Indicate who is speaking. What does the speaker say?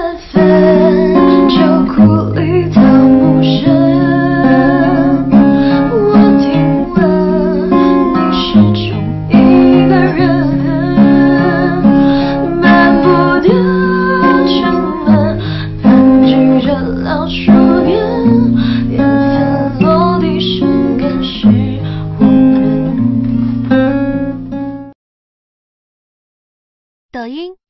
Speaker 1: 分，就苦里逃无声。我听闻你始终一个人，漫步的沉沦，盘踞着老树根，缘分落地生根是我们。
Speaker 2: 抖音。